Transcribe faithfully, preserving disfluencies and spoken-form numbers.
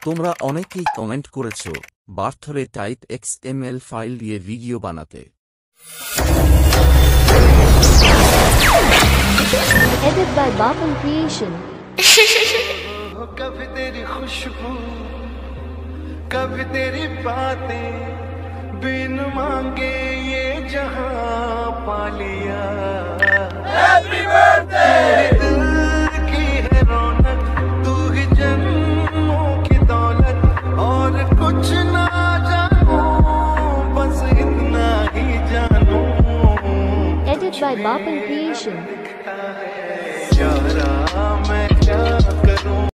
তোমরা অনেকেই কমেন্ট করেছো বার্থরে টাইপ এক্সএমএল ফাইল দিয়ে ভিডিও বানাতে। Edited by Bapan Creation. कभी तेरी खुशबू कभी तेरी बातें बिन मांगे ये जहां पा लिया। हैप्पी बर्थडे दिल की है रौनक तू ही जन्मों की दौलत और कुछ ना जानू बस इतना ही जानू। Edited by Bapan Creation. यारा मैं क्या